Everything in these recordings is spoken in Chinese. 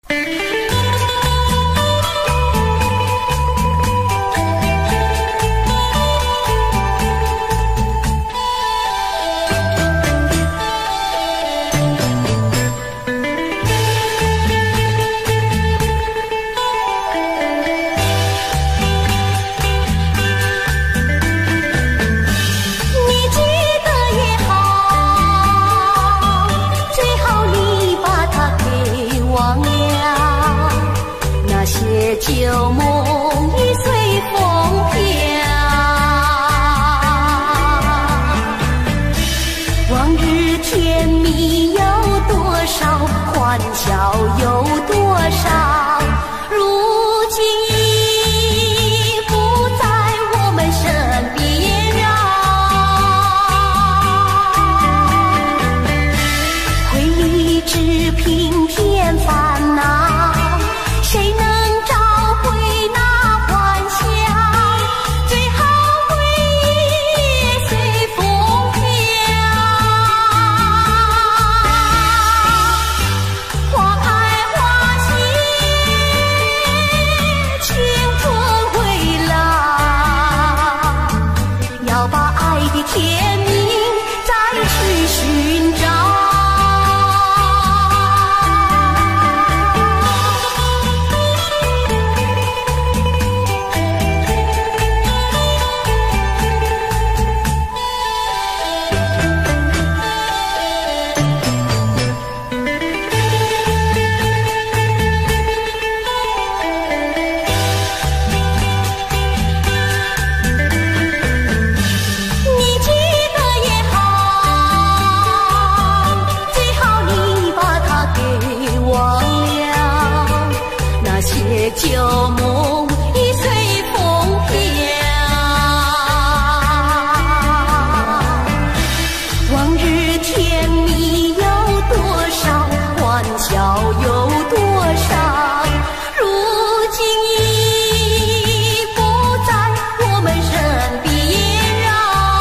旧梦已随风飘，往日甜蜜有多少，欢笑有多少，如今已不在我们身边啊。回忆只平添烦恼，谁能天明再去寻找。旧梦已随风飘，往日甜蜜有多少，欢笑有多少，如今已不在我们身边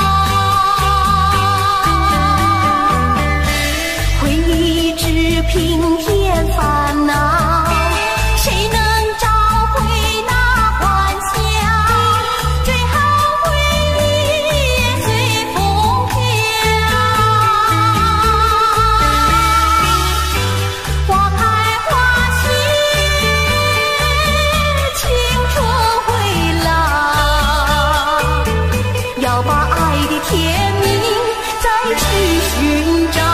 啊。回忆只平添烦恼，谁能天明再去寻找。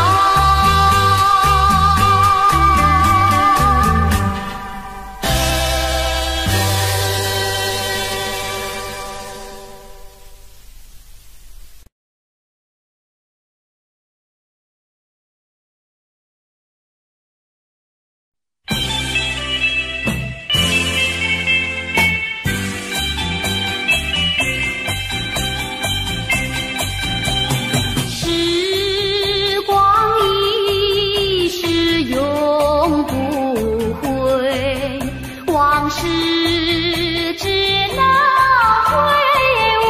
往事只能回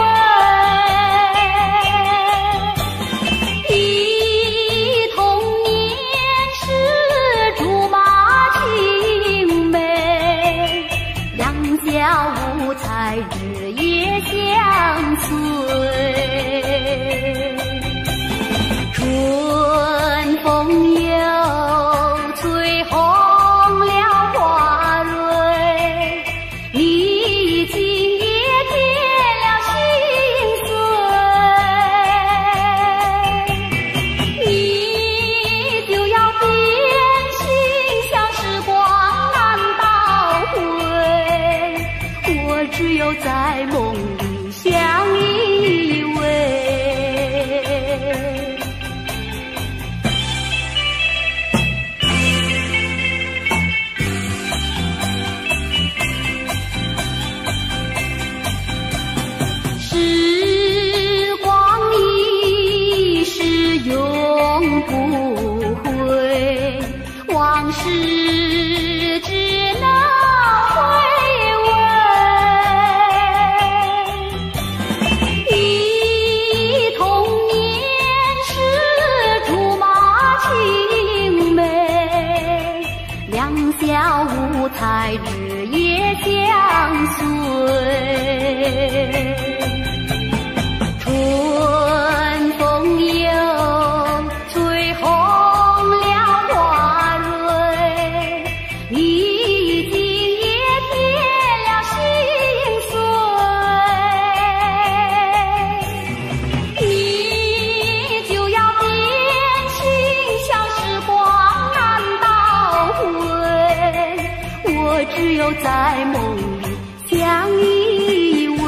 味，忆童年时竹马青梅，两小无猜日夜相随，春风又吹红只有在梦里相依偎。时光一逝永不回，往事只能两宵五彩，日夜相随。春风又吹红了花蕊，你今也添了心碎。你就要变心，像时光难倒回。我只有在梦里相依偎。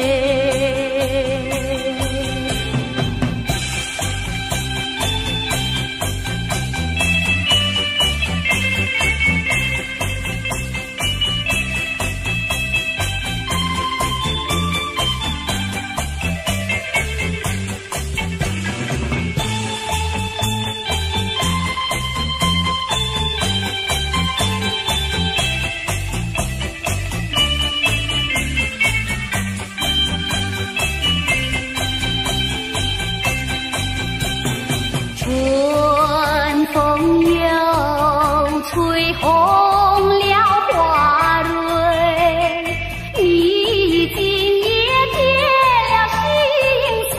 春风又吹红了花蕊，你今也添了心碎。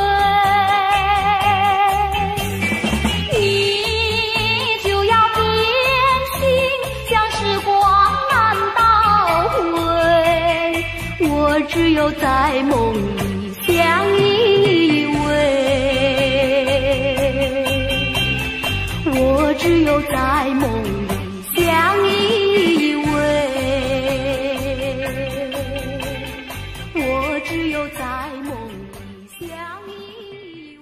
你就要变心，像时光难倒回。我只有在梦里相依偎。我只有在梦里相依偎，我只有在梦里相依偎。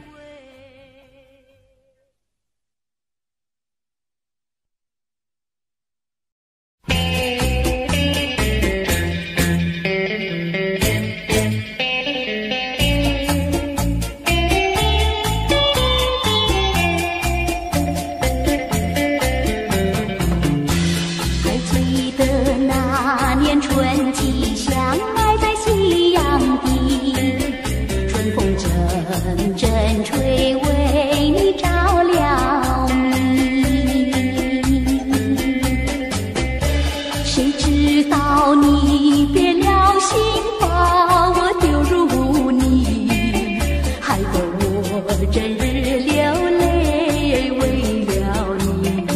春季相爱在夕阳底，春风阵阵吹，为你照了迷。谁知道你变了心，把我丢入污泥，害得我整日流泪为了你。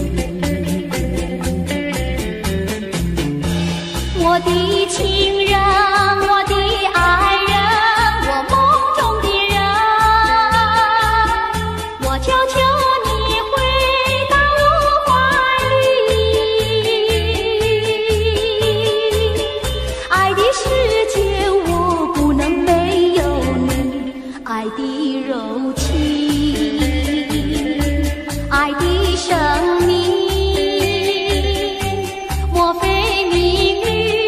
我的情人，我的爱人，我梦中的人，我求求你回到我怀里。爱的世界我不能没有你，爱的柔情，爱的生命，莫非命运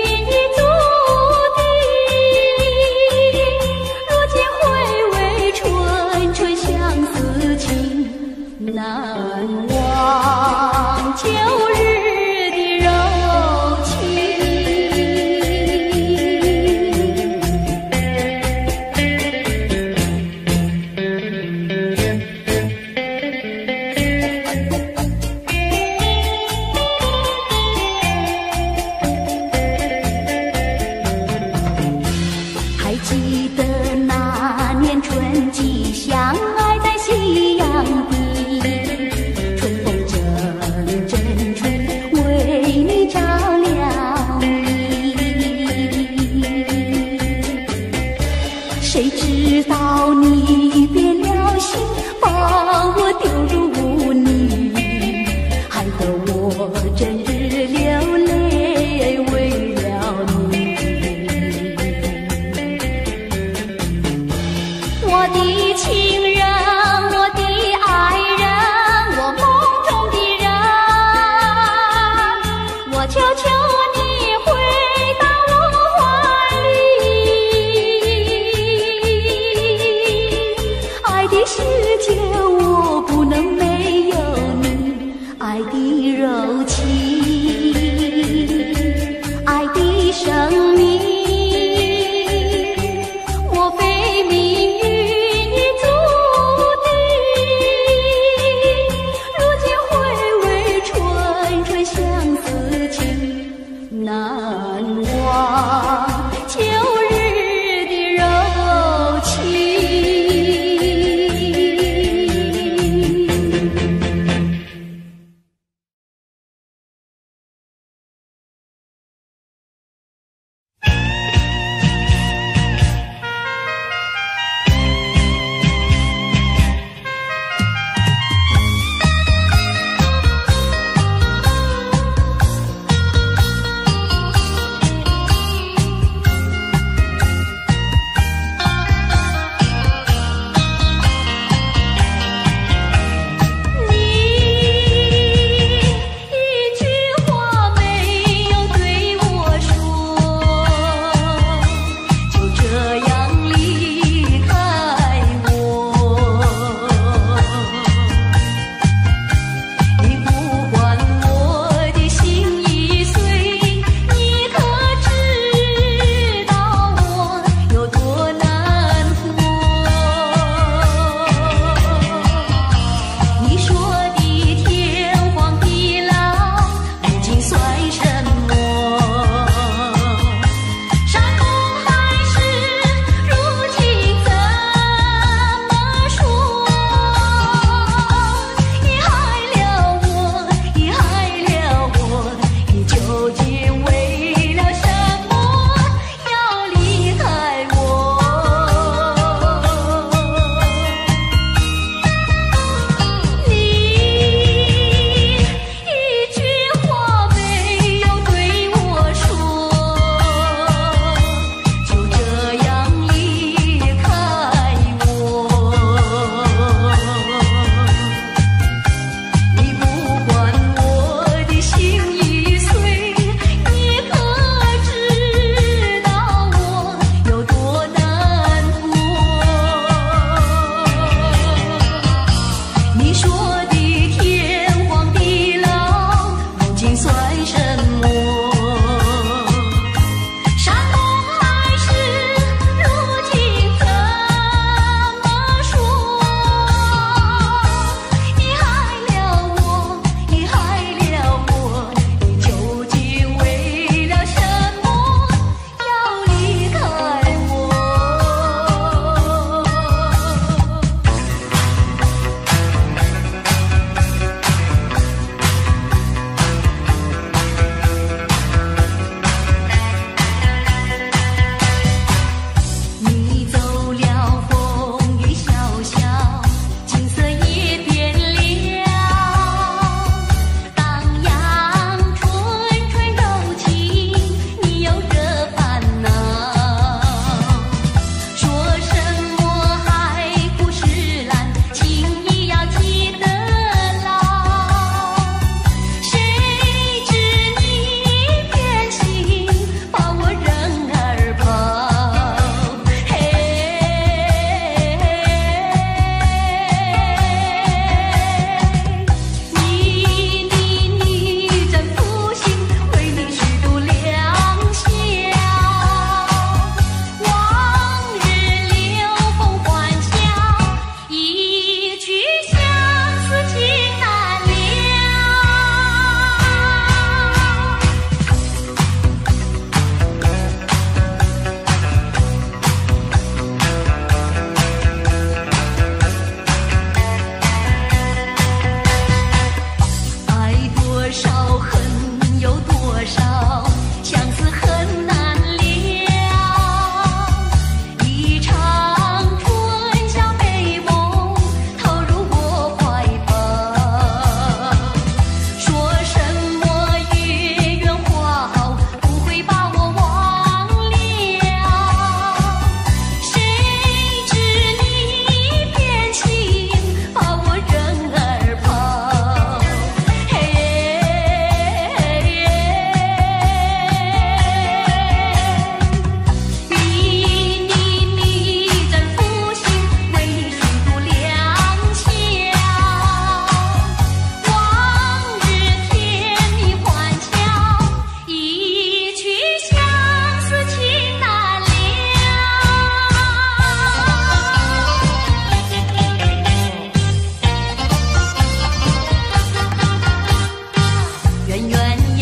难忘旧日的柔情。还记得那年春季相爱在夕阳底，谁知道你变了心，把我丢入污泥，害得我整日流泪为了你。我的情人，我的爱人，我梦中的人，我求求你回到我怀里。爱的世界我不能没有你，爱的柔情。 思情，难忘旧日的柔情。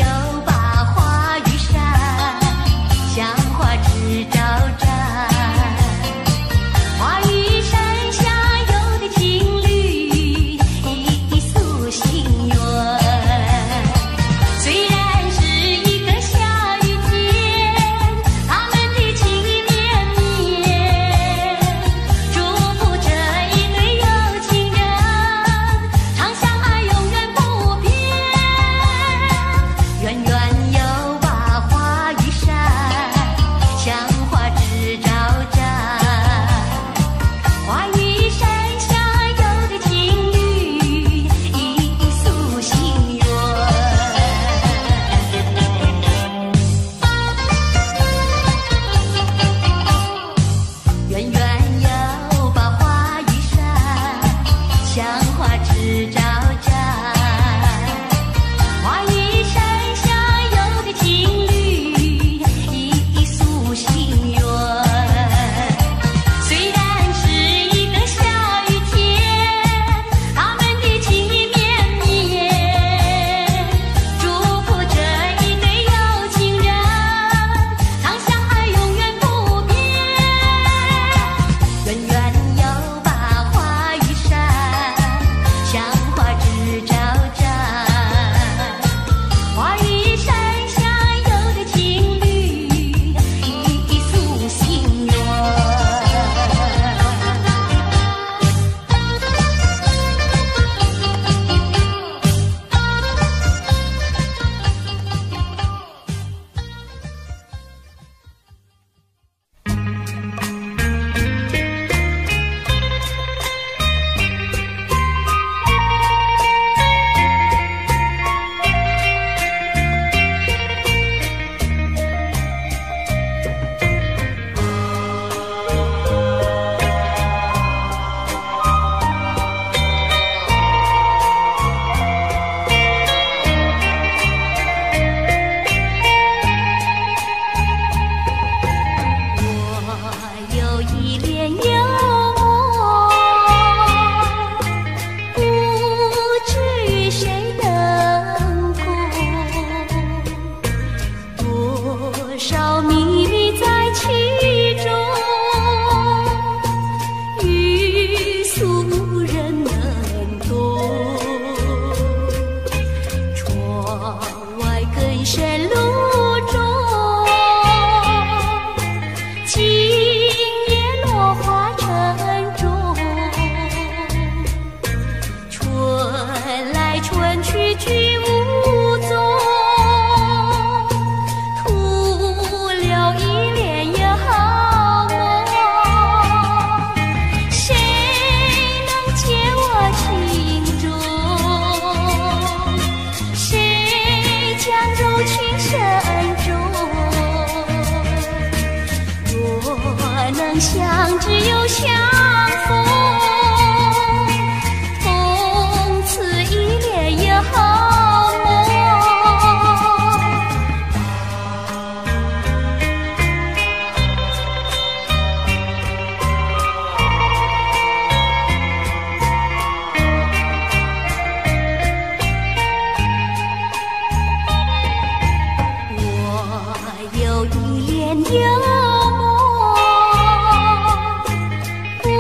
相知又相逢，从此一恋也好梦。我有一恋幽梦，不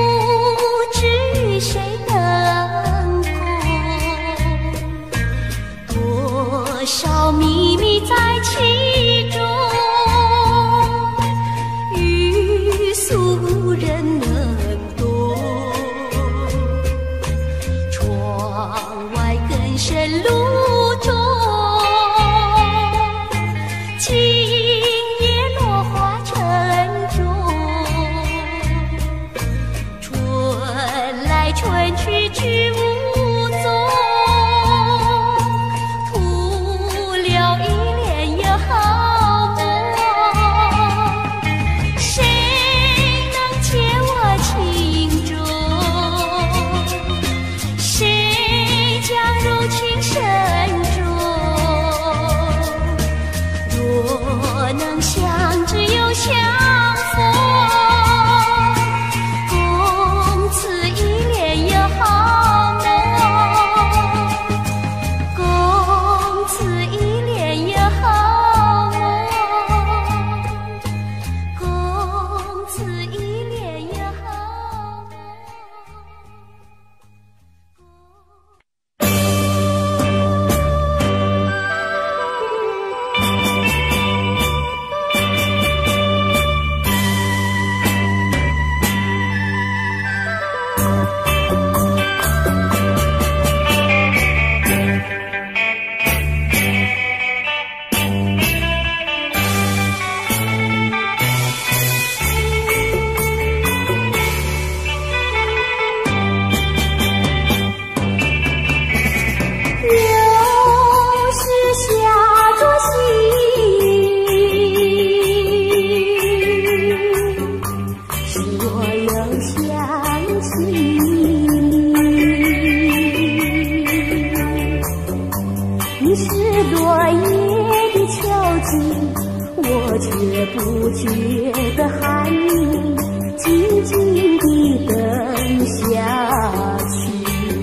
不觉的喊你静静地等下去。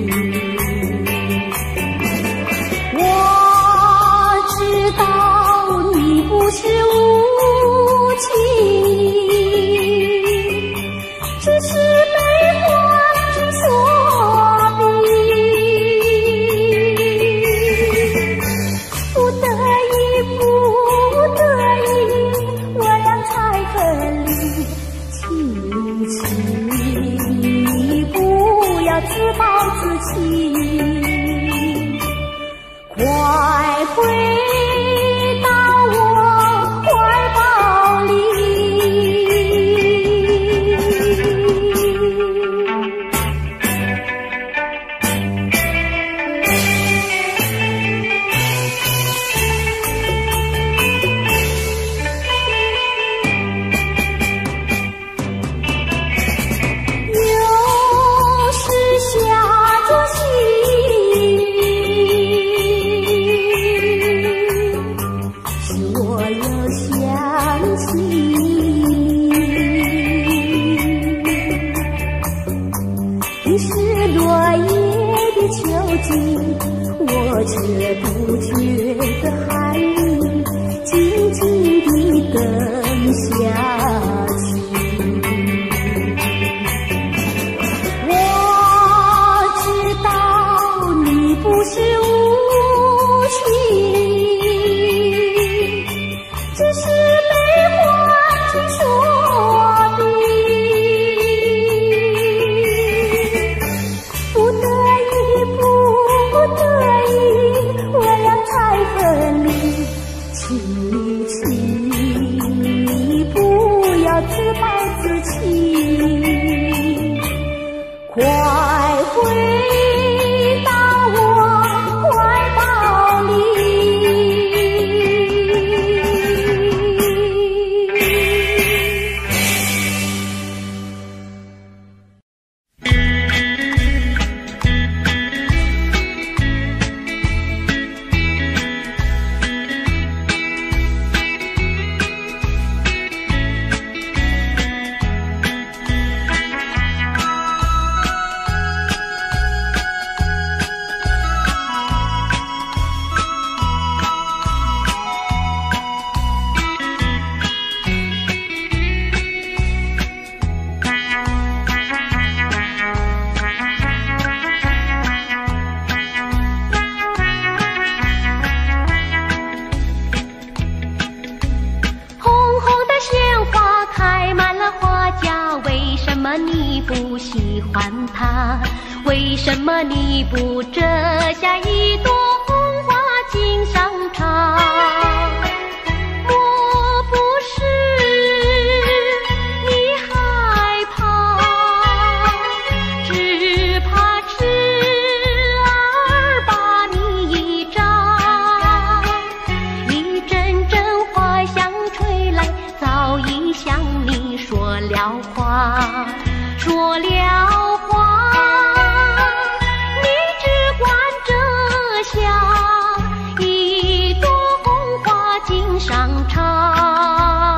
我知道你不是无情，只是悲欢之所逼。不得已，不得已，我俩才分离。请你不要自暴自弃，快回到我怀抱里。有时下着细雨，使我又想起你是落叶的秋景，我却不觉得寒意，静静地等下去。我知道你不是无情，只是悲欢之所逼。不得已，不得已，我俩才分离。请你不要自暴自弃，快回到我怀抱里。你不喜欢它？为什么你不折下一朵红花锦上插？莫不是你害怕，只怕痴儿把你扎。一阵阵花香吹来，早已向你说了话。说了话，你只管折下一朵红花锦上插。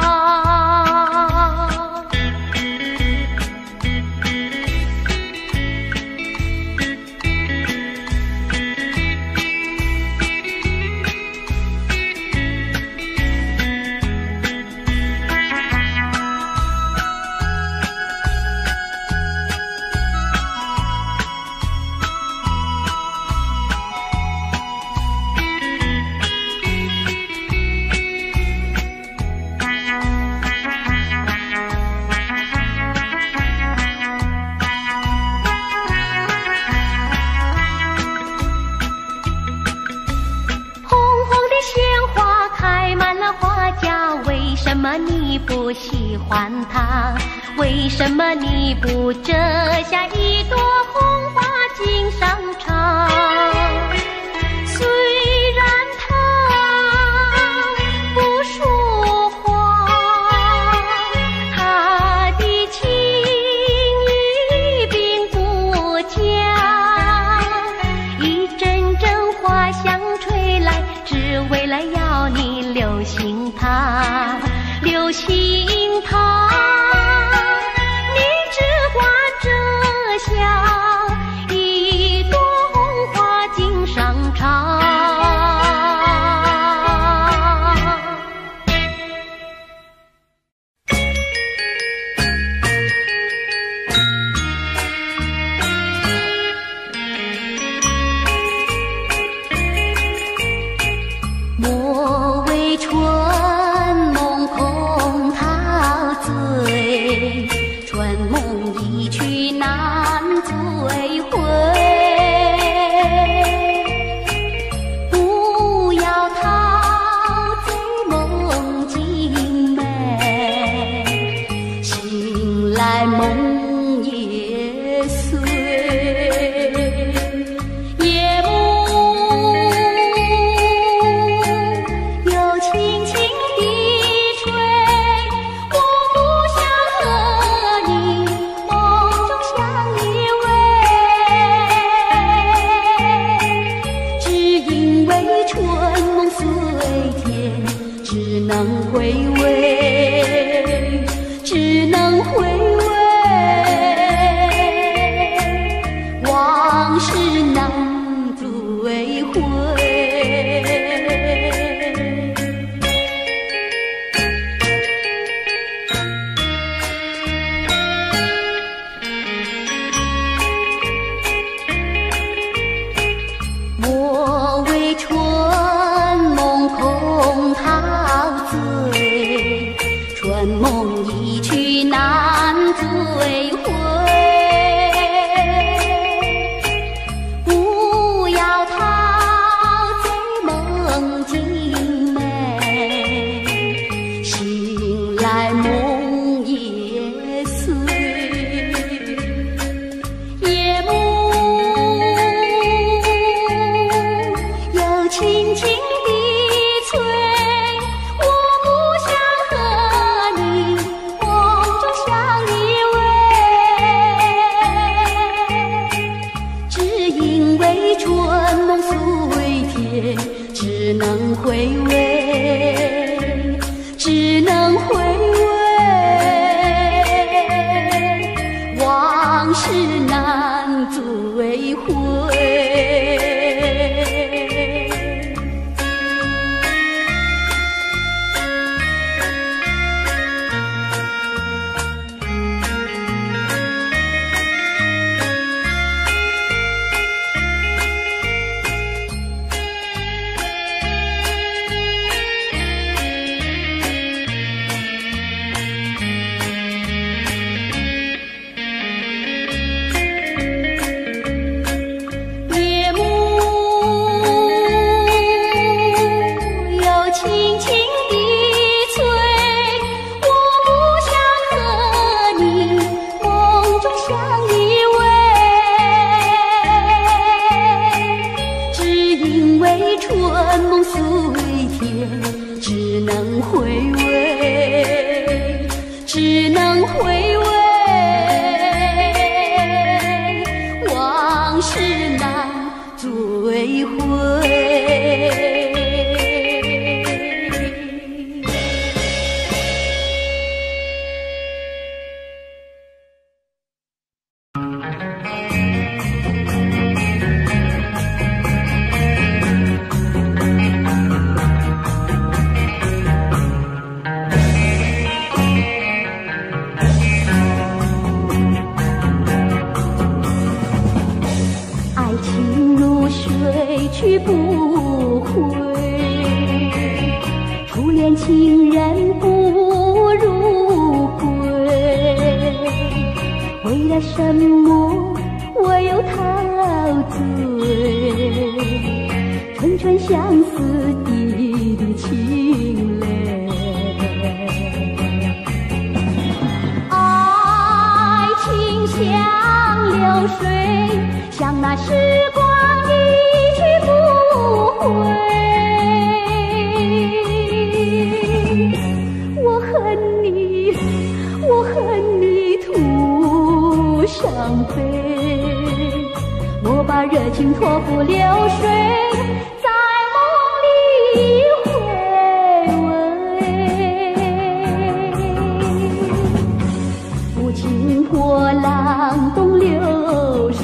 为什么你不喜欢它？为什么你不折下一朵红花锦上插？虽然它不说话，它的情意并不假。一阵阵花香吹来，只为了要你留心它。留心回味，只能回味，往事难追回。莫为春梦空陶醉，春梦一去难追回。不要陶醉梦境美，醒来梦也碎。夜幕又轻轻地吹，我不想和你梦中相依偎，只因为春梦虽甜，只能回味，只能回味，往事难追回。夜幕又轻轻地吹，我不想和你梦中相依偎，只因为春梦虽甜，只能回味，只能回味，往事难追回。爱情如水去不回，初恋情人不如归。为了什么我又陶醉？春春相思滴滴清泪。爱情像流水，像那时光一去不回。我恨你，我恨你徒伤悲。莫把热情托付流水，在梦里回味。不经波浪东流水，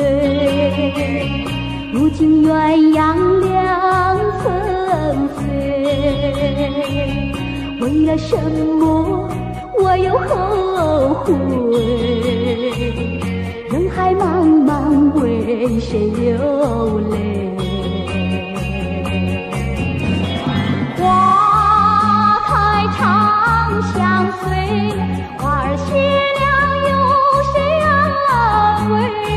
如今鸳鸯两纷飞。为了什么我又后悔？人海茫茫，为谁流泪？花开长相随，花儿谢了有谁安慰？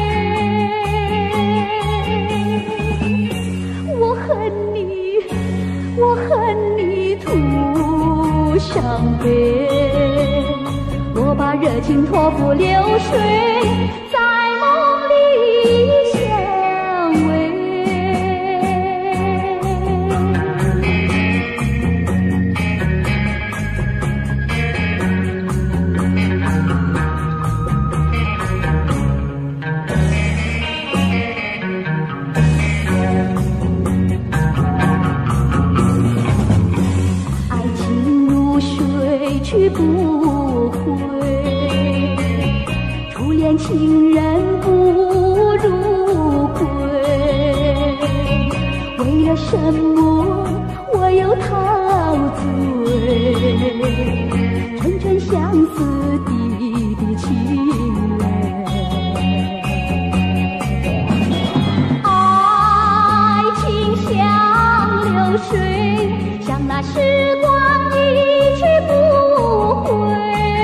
我恨你，我恨你徒伤悲。我把热情托付流水，在梦里相偎。爱情如去不回。初恋情人不如归，为了什么我又陶醉？纯纯相思的情泪，爱情像流水，像那时光一去不回。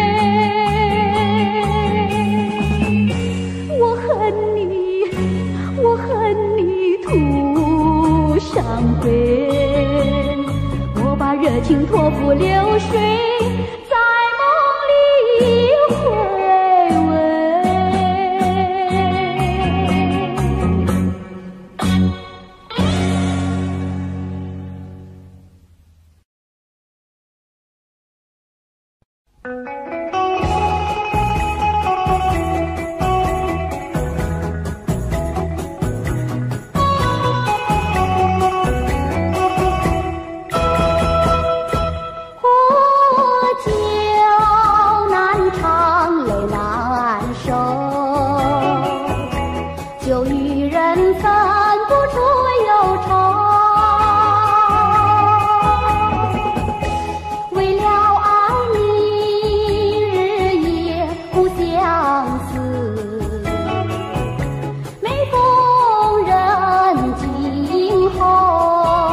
我恨你，我恨你徒伤悲，我把热情托付流水，在梦里回味。就与人分不出忧愁，为了爱你日夜不相思，每逢人静候，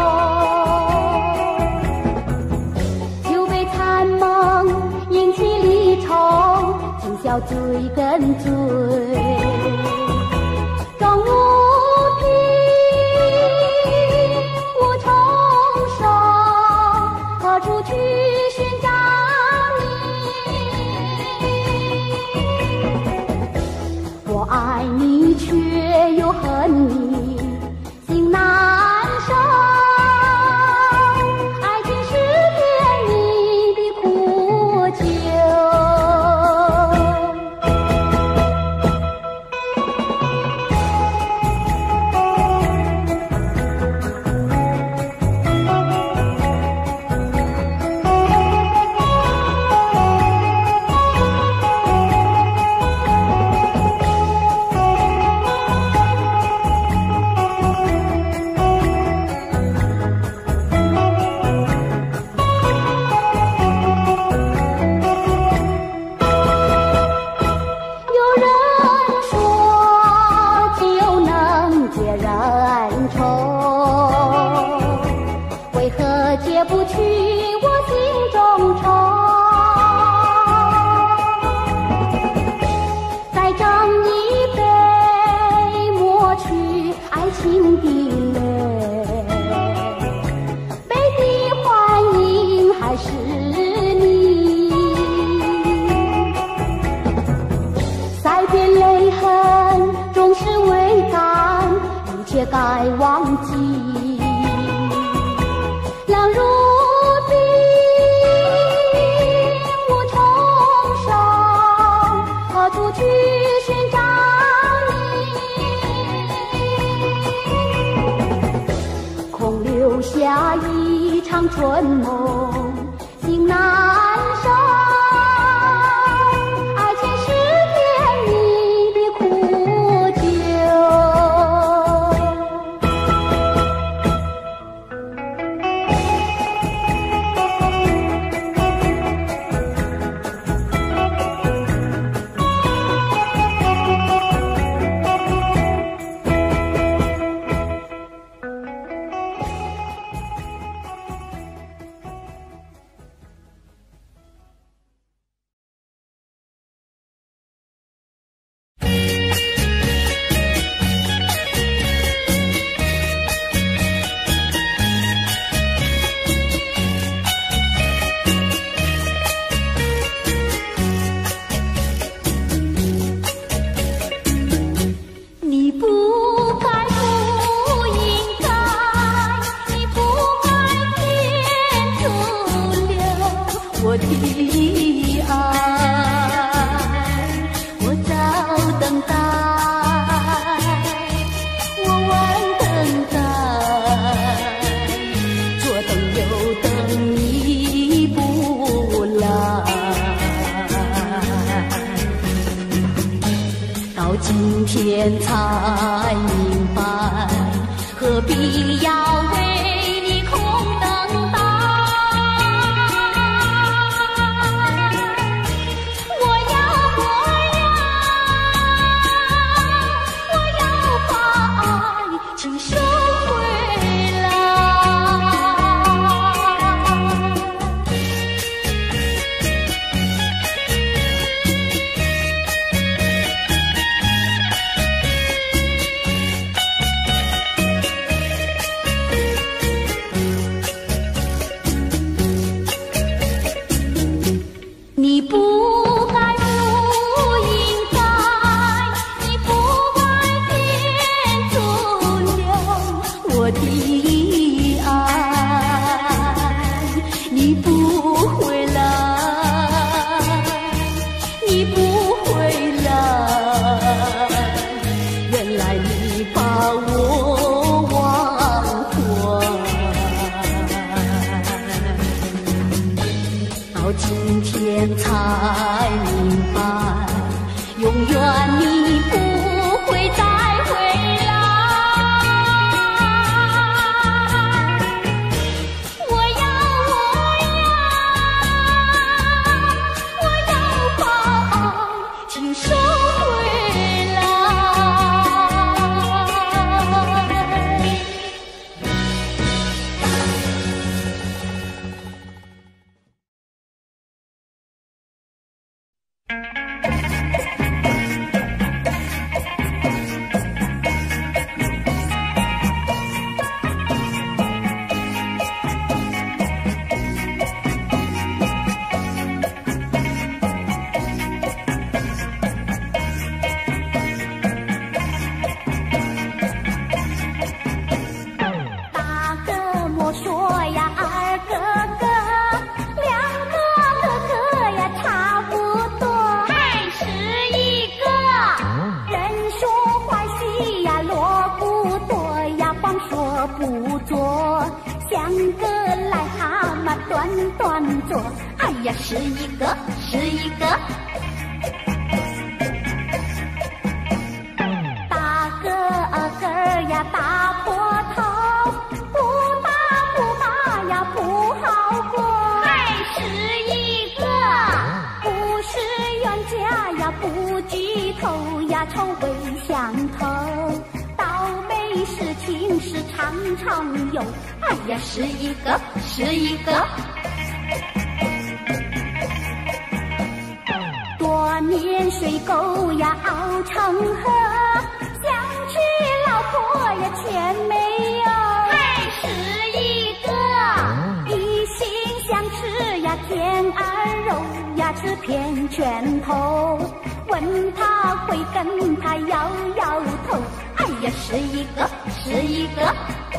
酒杯残梦引起离愁，今宵醉更醉。终无凭无从生，何处去寻找你？我爱你却又恨你，心难受。爱情是甜蜜的苦酒。解不去我心中愁，再斟一杯，抹去爱情的泪，杯底幻影还是你，再别泪痕终是未干，一切该忘记。冷如冰，无从生，何处去寻找你？空留下一场春梦，心难收。爱情是甜蜜的苦酒。我的爱，我早等待，我晚等待，左等右等你不来。 天才明白，何必要为你空等待？我要把爱情收回来。你不该，不应该，你不该天阻了我的爱。你不回来，你不回来，原来你把我忘怀。到今天才明白，永远你不会再回来。我要把爱情收回来。大哥莫说呀，二哥哥，两个哥哥呀差不多，还是一个。人说坏戏呀锣鼓多呀，光说不做，像个癞蛤蟆端端坐。哎呀，是一个，是一个。大个个呀大破头，不打不骂呀不好过，还是一个。不是冤家呀不聚头呀，臭味相投，倒霉事情是常常有。哎呀，是一个，是一个。多年水沟呀熬成河，想娶老婆呀钱没有，还是一个。一心想吃呀甜儿肉呀，吃遍拳头，问他会跟他摇摇头。哎呀，是一个，是一个。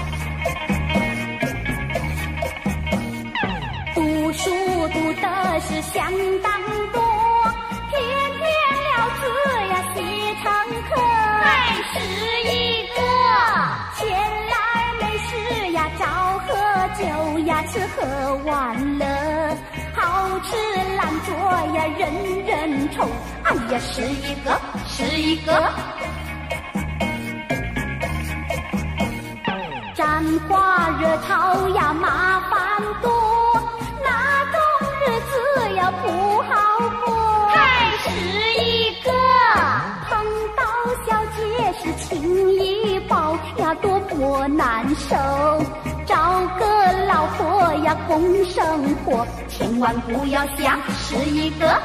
读书读的是相当多，天天了字呀写成课，还是一个。闲来没事呀找喝酒呀，吃喝玩乐，好吃懒做呀人人愁。哎呀，是一个，是一个。沾花惹草呀麻烦多，那种日子呀不好过，还是一个。碰到小姐是情一包呀，多么难受。找个老婆呀共生活，千万不要想是一个。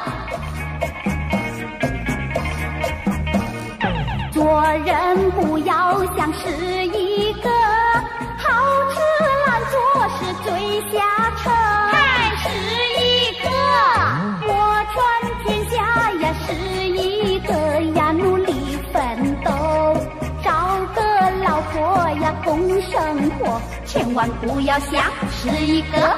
做人不要像是一个，好吃懒做是最下策，还是一个。我传天下呀是一个呀，努力奋斗，找个老婆呀共生活，千万不要想是一个。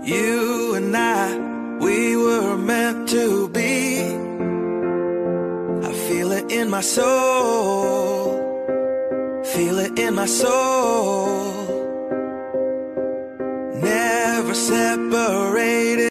You and I, we were meant to be. I feel it in my soul, feel it in my soul. Never separated.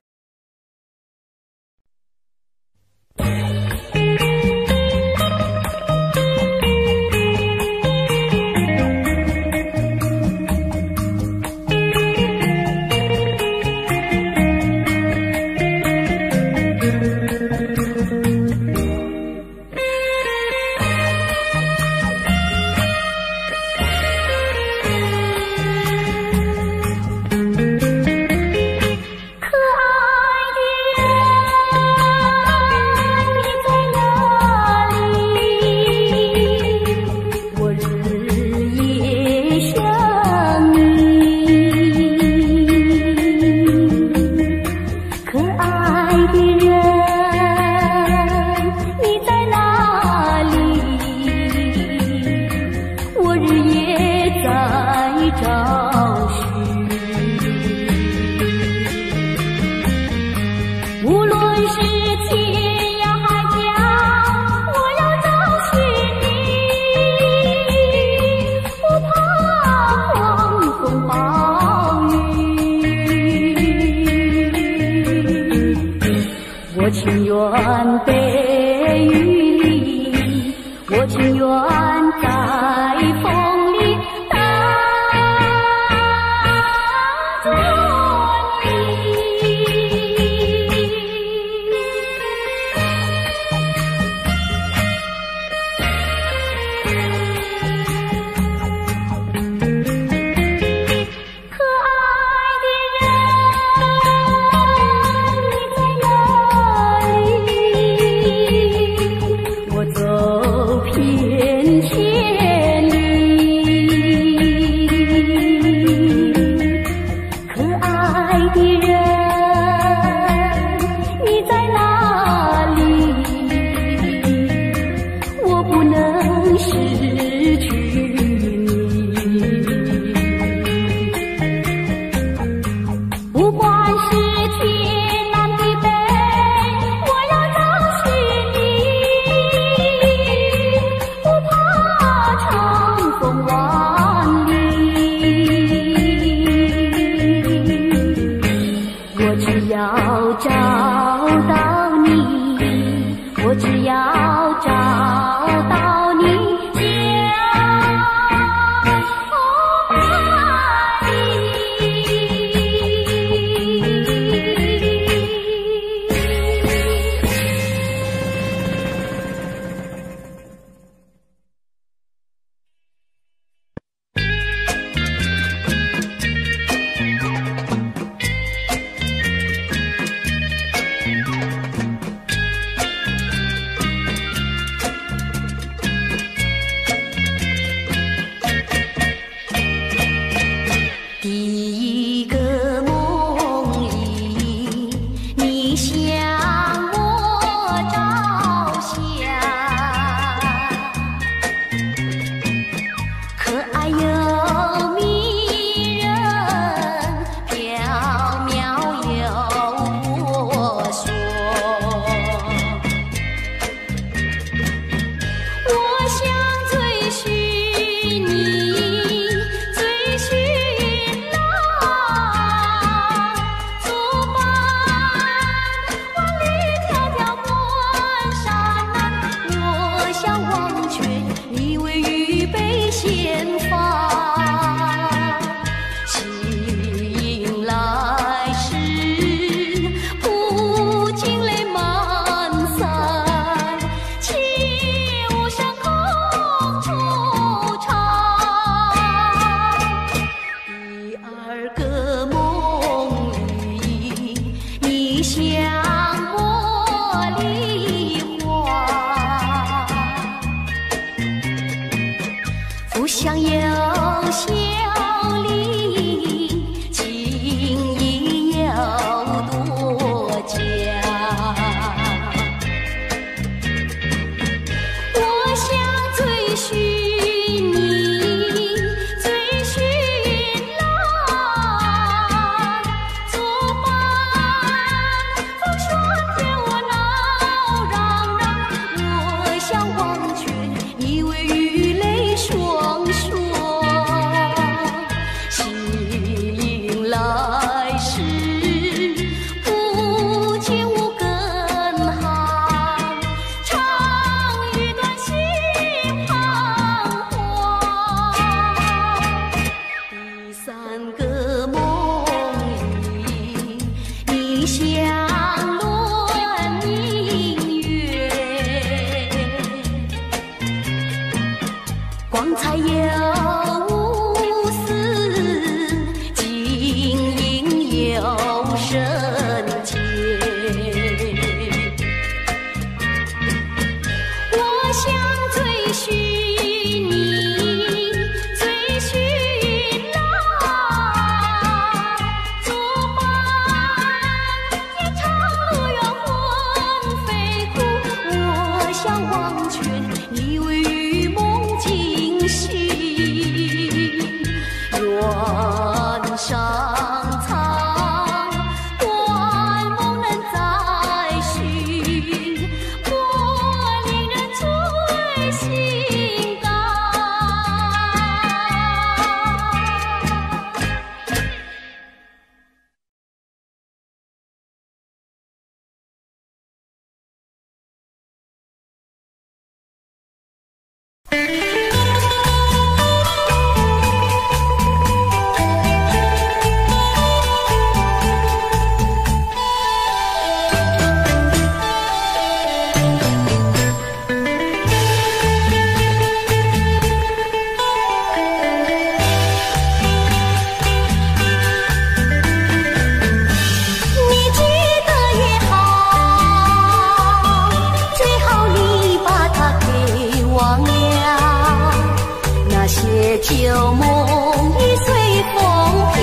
旧梦已随风飘，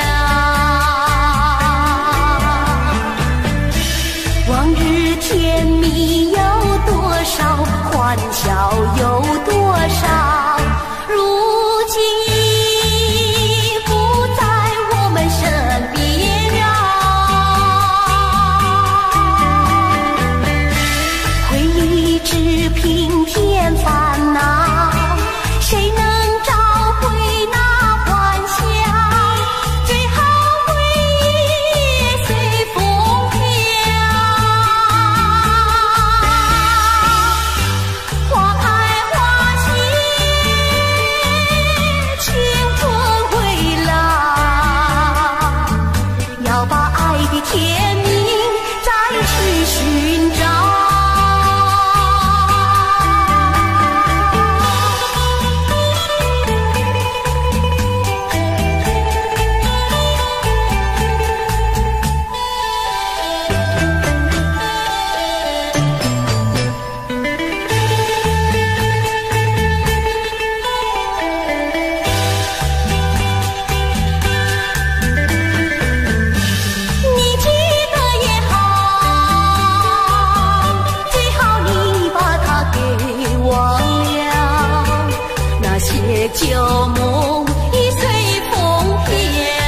往日甜蜜有多少，欢笑有多少，如今已不在我们身边啊。回忆只凭添烦恼，谁能天明再去寻找。旧梦已随风飘，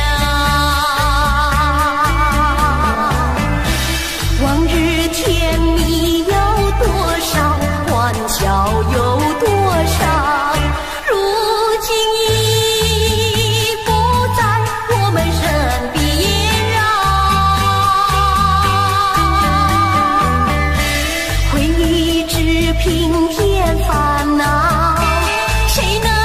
往日甜蜜有多少，欢笑有多少，如今已不在我们身边啊。回忆只凭添烦恼，谁能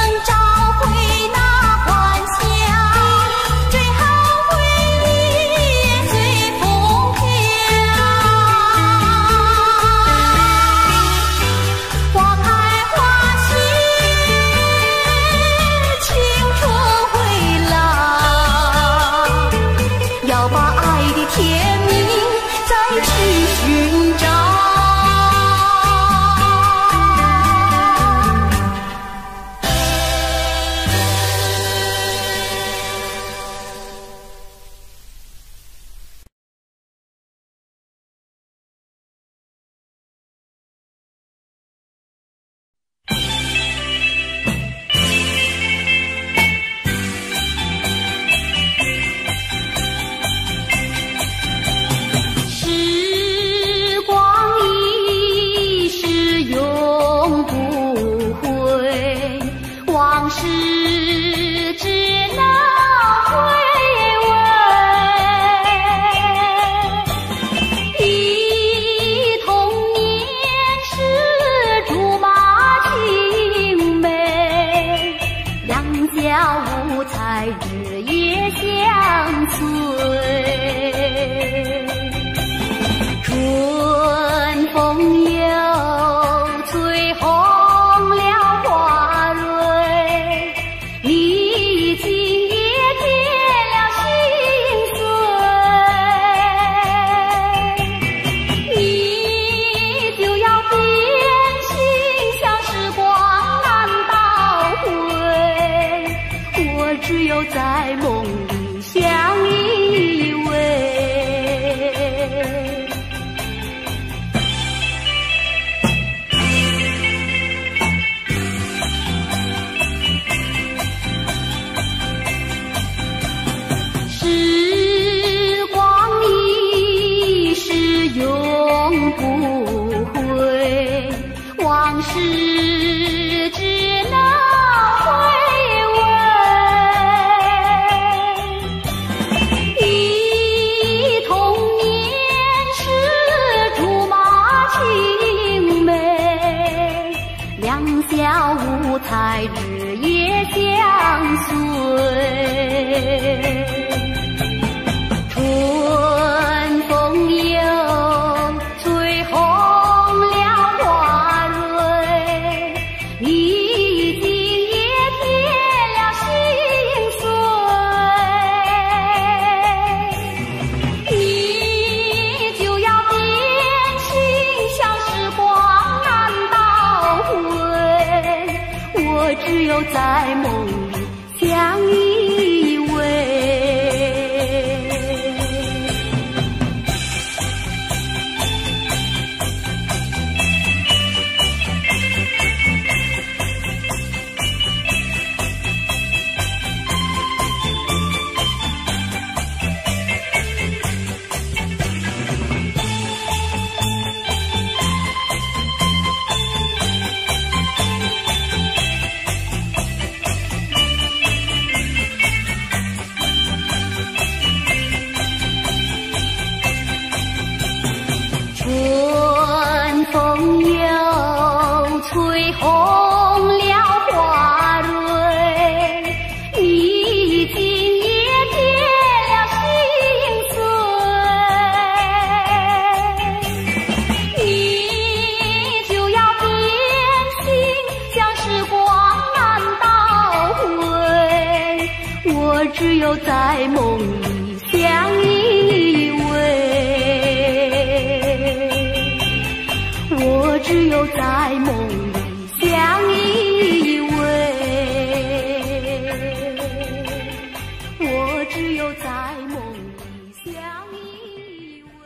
天明再去寻找。往事只能回味，忆童年时竹马青梅，两小无猜日夜相随，春风又吹红只有在梦里相依偎。 来日夜相随。春风又吹红了花蕊，你今也添了心碎。你就要变心，像时光难倒回，我只有在梦里相依偎。春风又吹红了花蕊，你今也添了心碎。你就要变心，像时光难倒回，我只有在梦里相依偎。我只有在梦里相依偎，我只有在梦里相依偎。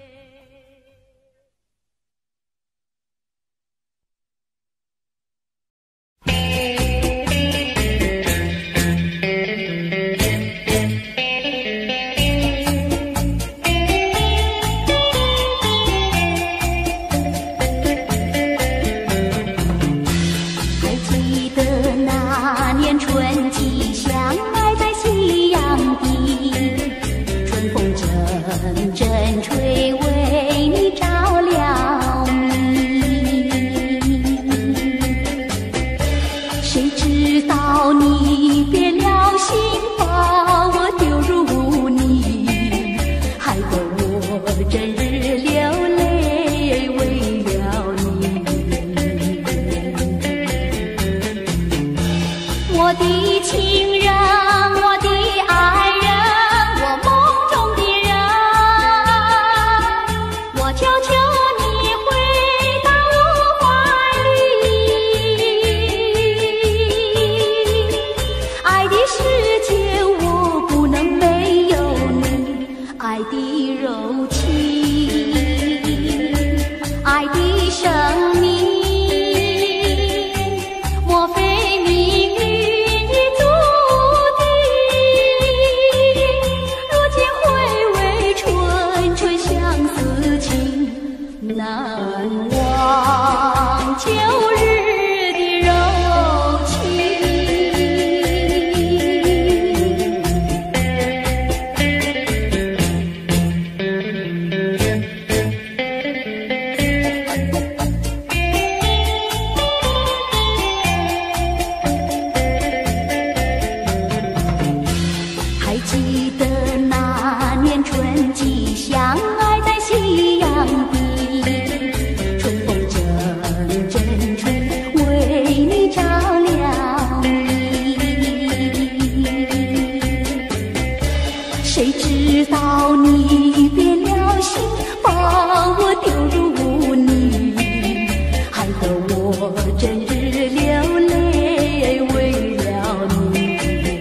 我的情人，我的爱人，我梦中的人，我求求你回到我怀里。爱的世界我不能没有你，爱的柔情，爱的生命。难忘旧日的柔情。还记得那年春季相爱在夕阳底，谁知道你变了心，把我丢入污泥，害得我整日流泪为了你。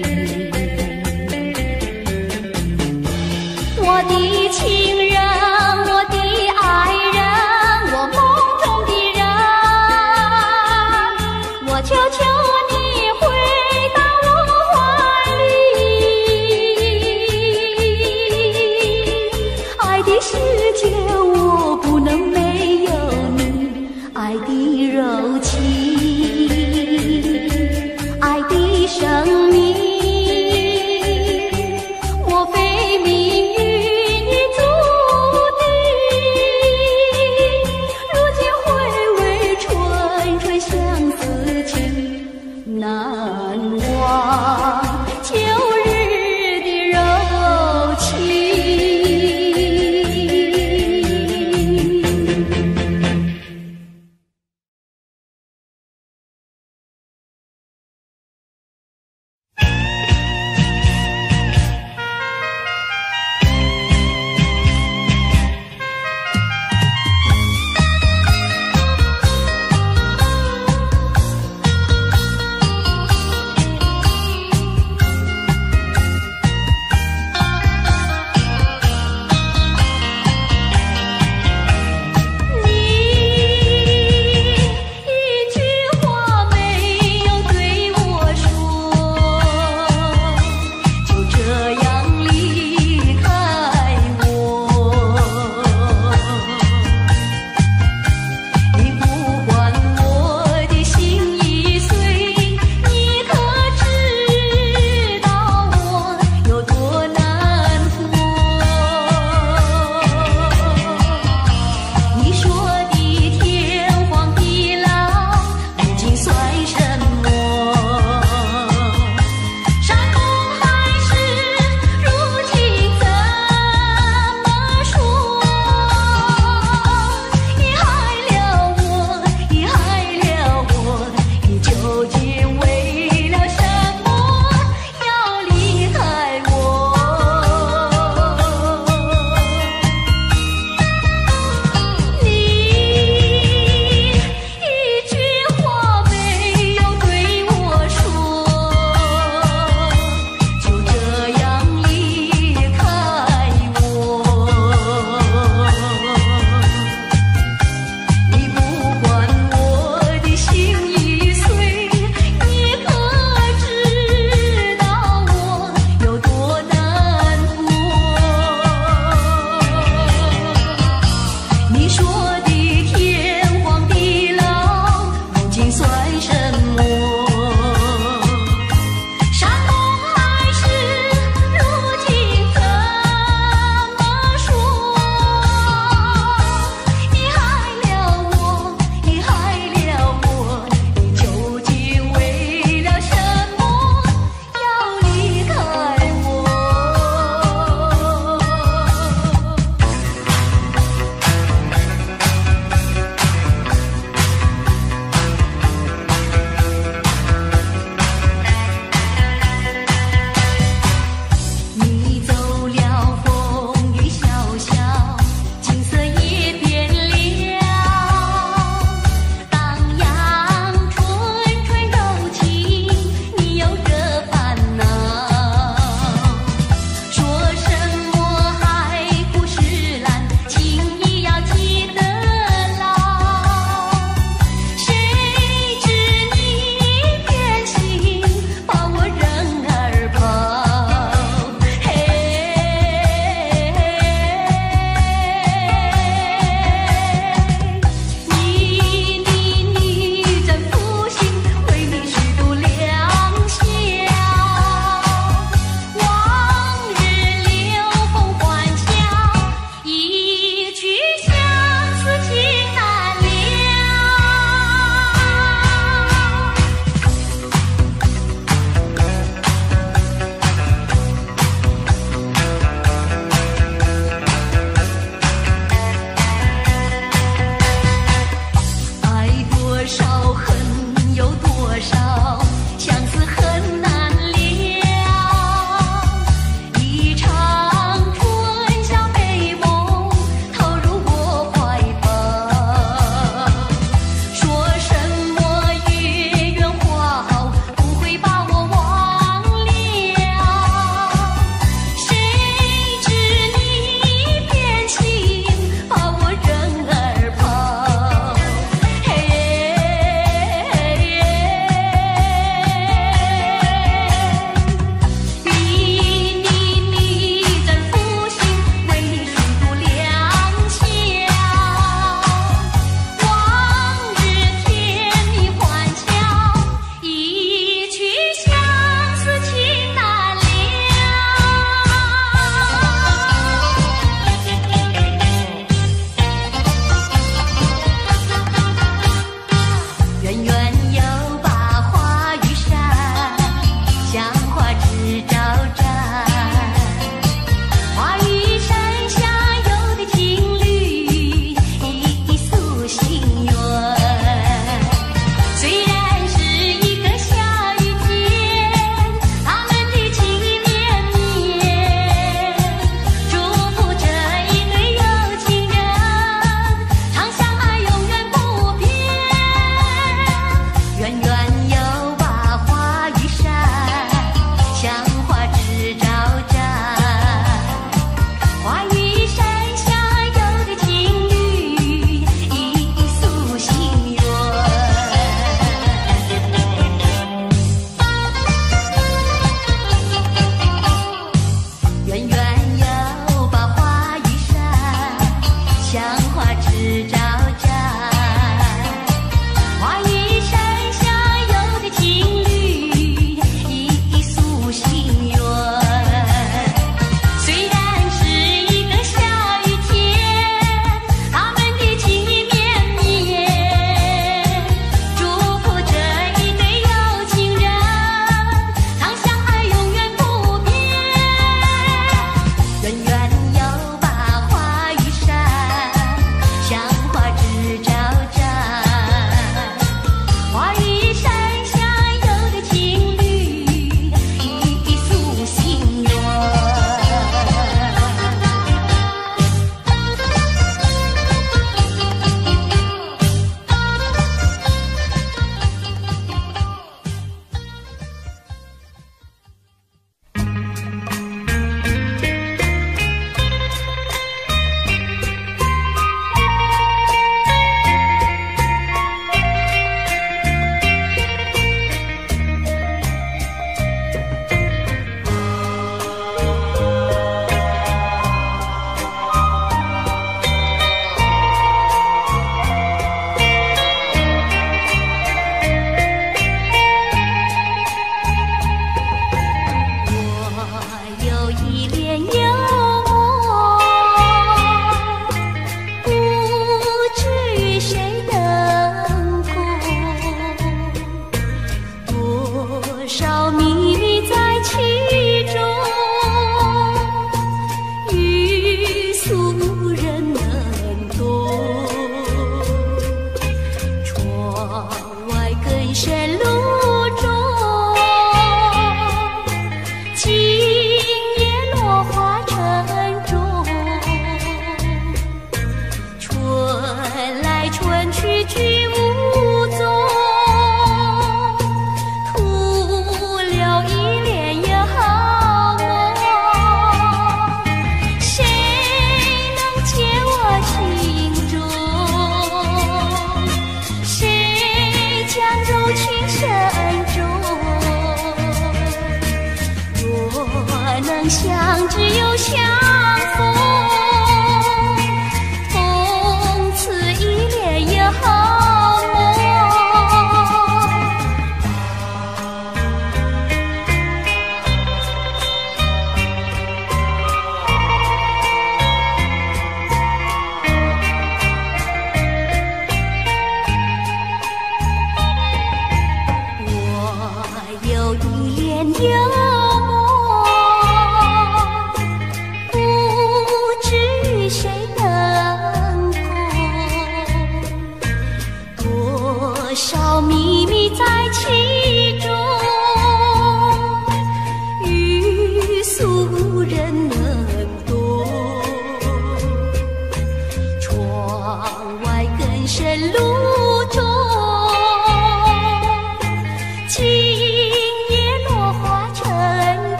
我的情人，我的爱人，我梦中的人，我求求你回到我怀里。爱的世界我不能没有你，爱的柔情，爱的生命，莫非命运已注人缘要把花雨伞，像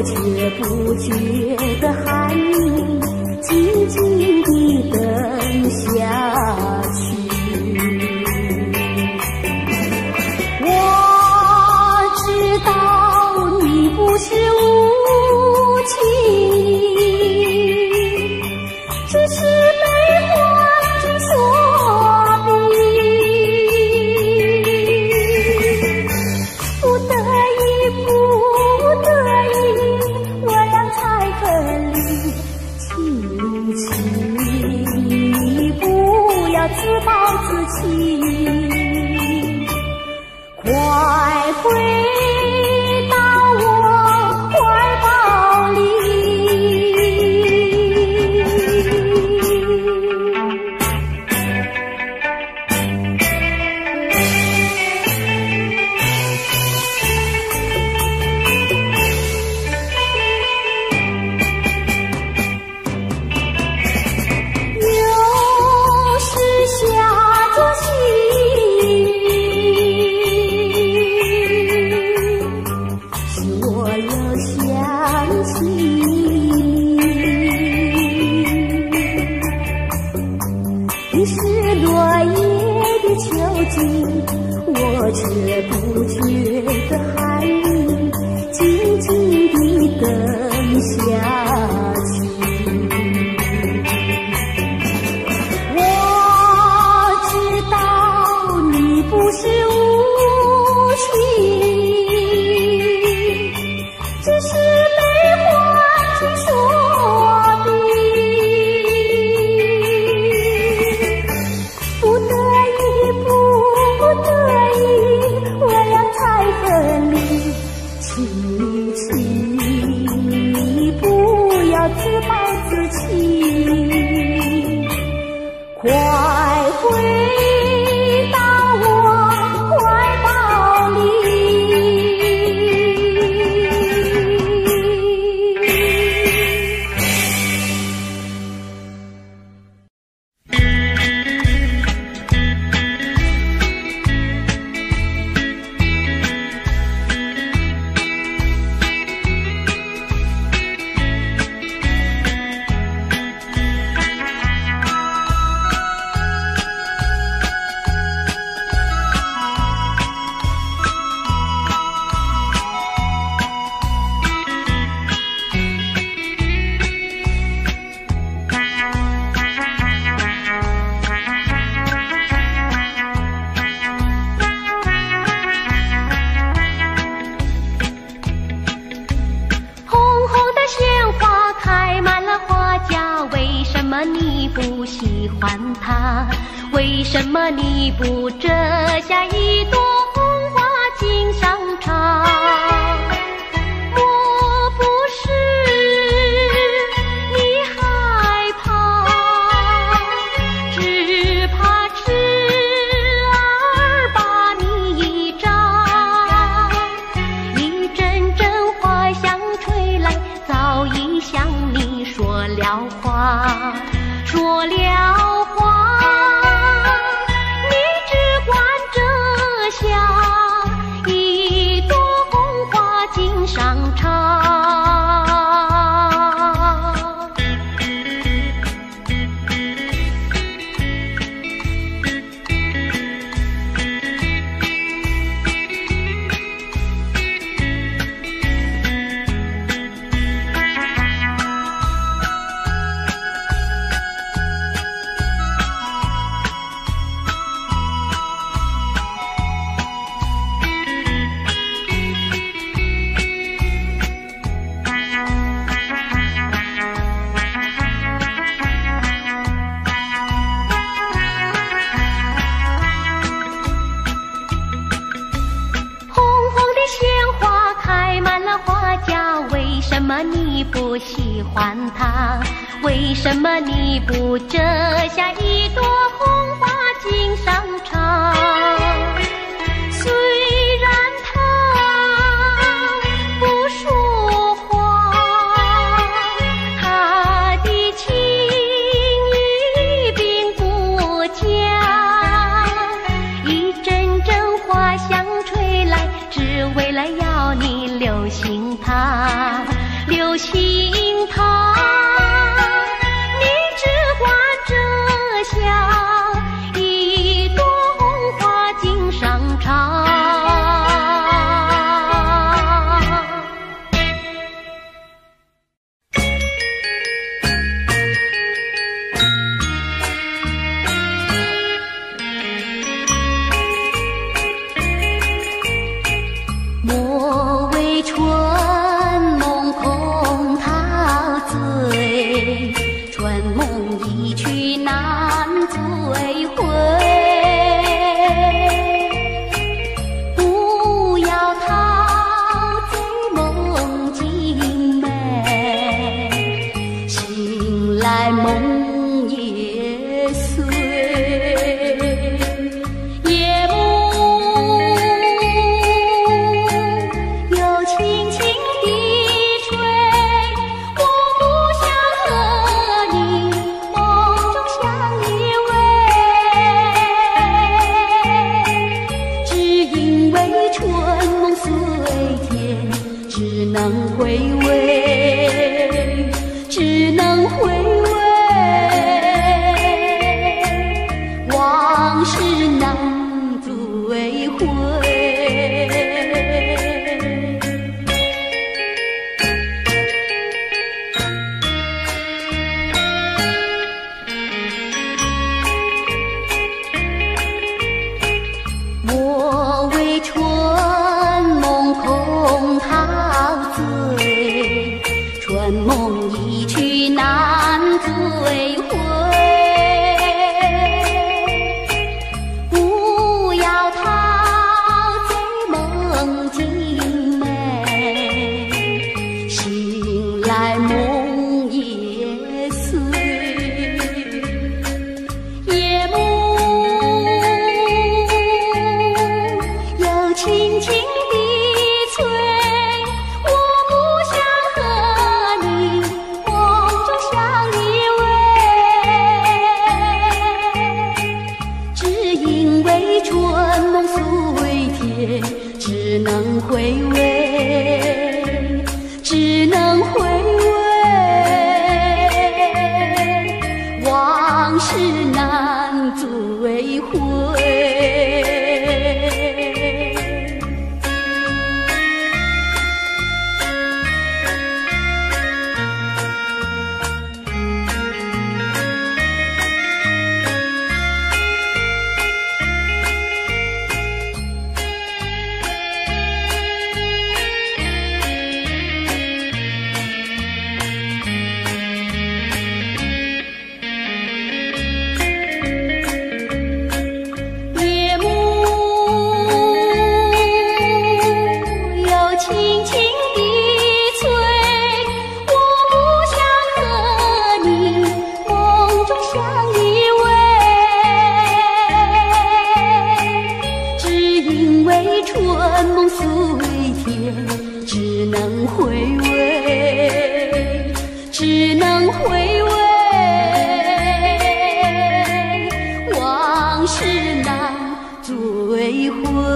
我却不觉得寒意，静静地等下去。我知道你不是无情，只是被环境所逼，不得已，不得已，我俩才分离。请你不要自暴自弃，快回到我怀抱里。又是下着雪，我要想起你是落叶的秋景，我却不觉得寒意，静静地等下去。我知道你不是无情，只是被环境所逼，不得已，不得已，我俩才分离。请你不要自暴自弃，快回到我怀抱里。你不喜欢它？为什么你不折下一朵红花锦上插？莫不是你害怕，只怕痴儿把你扎。一阵阵花香吹来，早已向你说了话。说了话，你只管折下一朵红花锦上插。你不喜欢它？为什么你不折下一朵红花锦上插？虽然它不说话，它的情意并不假。一阵阵花香吹来，只为了要你留心它。 一去难追回。不要陶醉梦境美，醒来梦也碎。夜幕又轻轻地吹，我不想和你梦中相依偎，只因为春梦虽甜，只能回味，只能回味，往事难追回。我为春梦空陶醉，春梦一去难追回。不要陶醉梦境美，醒来梦也碎。夜幕又轻轻地吹，我不想和你梦中相依偎，只因为春梦虽甜，只能回味，只能回味，往事难追回。夜幕又轻轻地吹，我不想和你梦中相依偎，只因为春梦虽甜，只能回味，只能回味，往事难追回。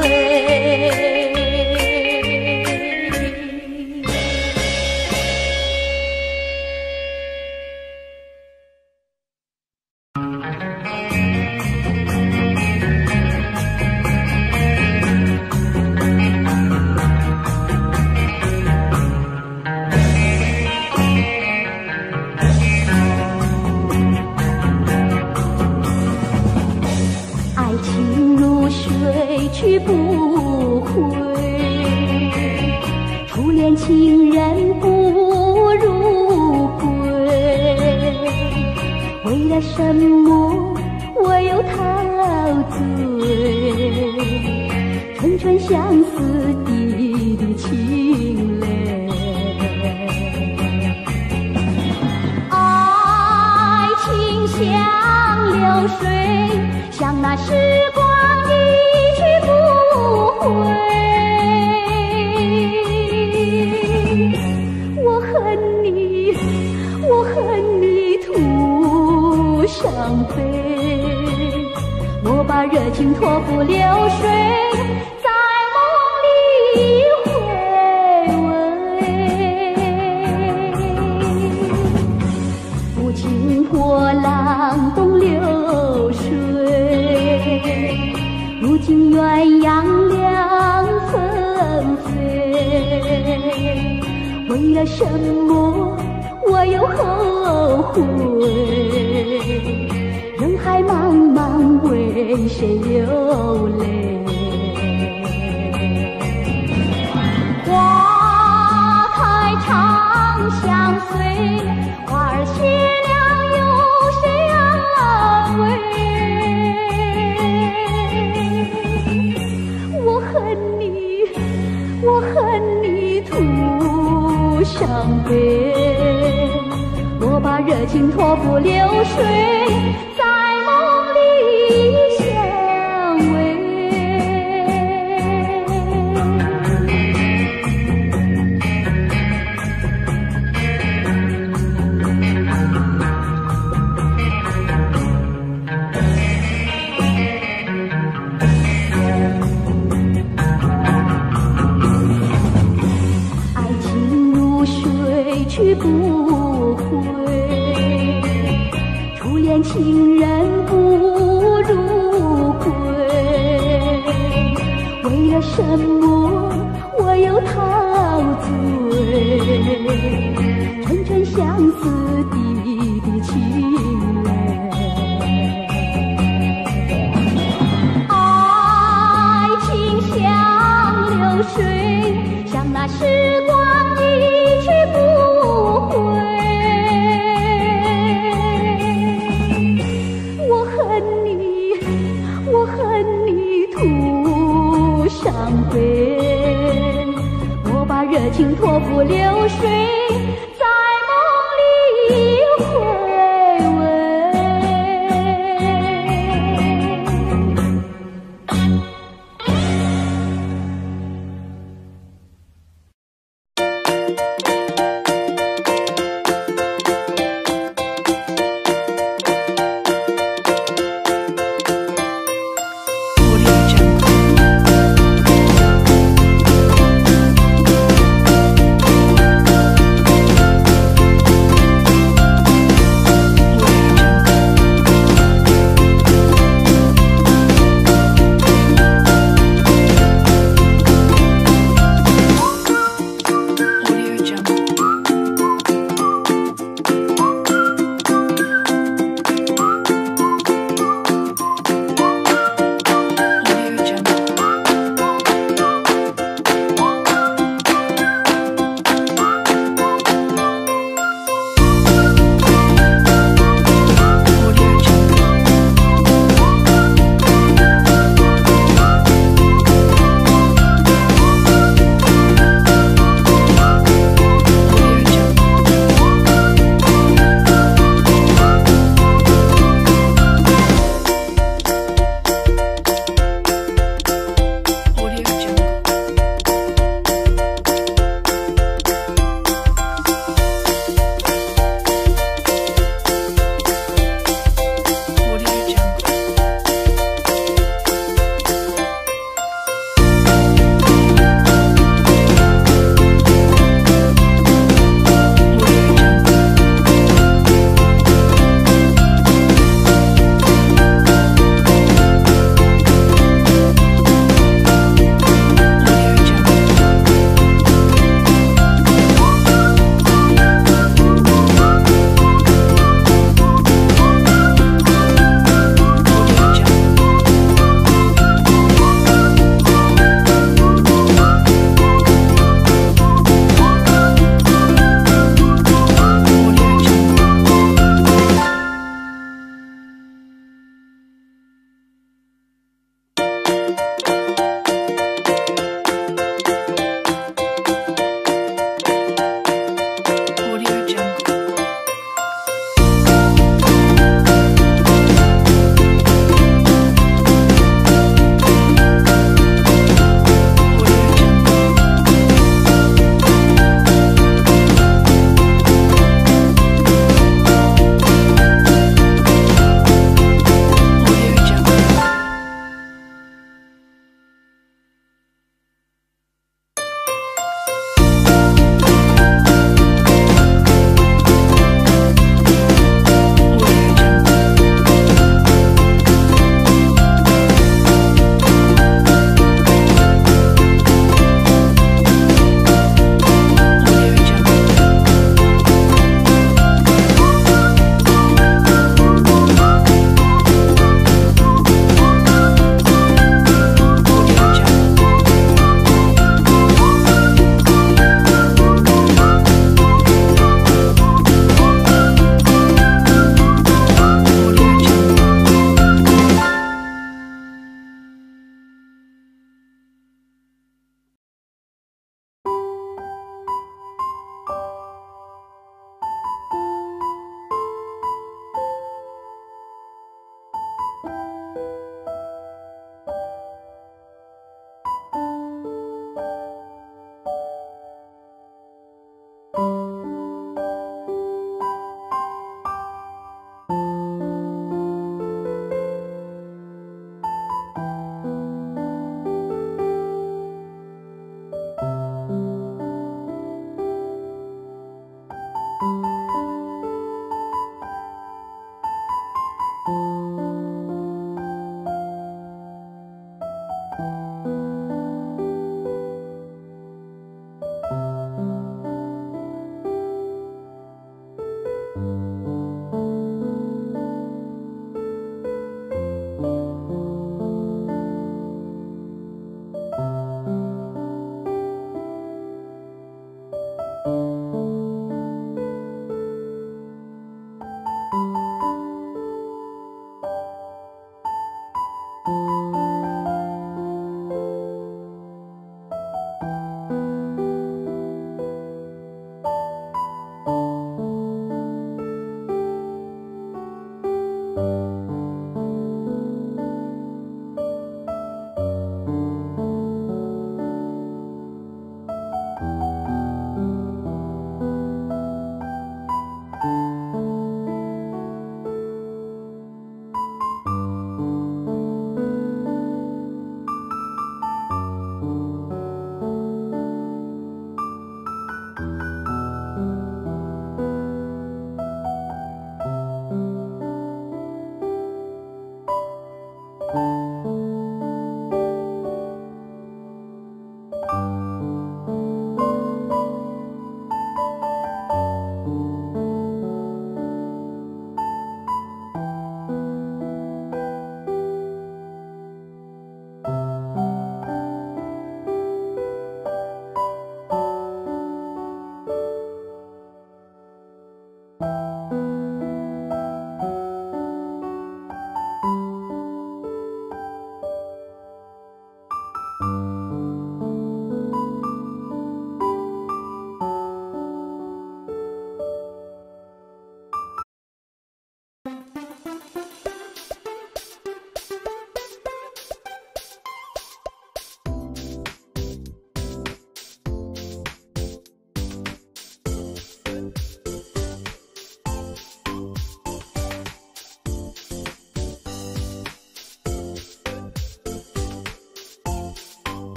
爱情如水去不回，初恋情人不如归。为了什么我又陶醉？纯纯相思滴滴情泪。爱情像流水，像那时光一去不回。我恨你，我恨你徒伤悲。我把热情托付流水，在梦里回味。无情波浪东流水，如今鸳鸯两纷飞。为了什么我又后悔？人海茫茫，为谁流泪？花开长相随，花儿谢了，有谁爱情托付流水，在梦里相偎。爱情如水去不回，初恋情人不如归。为了什么我又陶醉？纯纯相思的情人，爱情像流水，像那时光一去不回。我恨你徒伤悲，我把热情托付流水。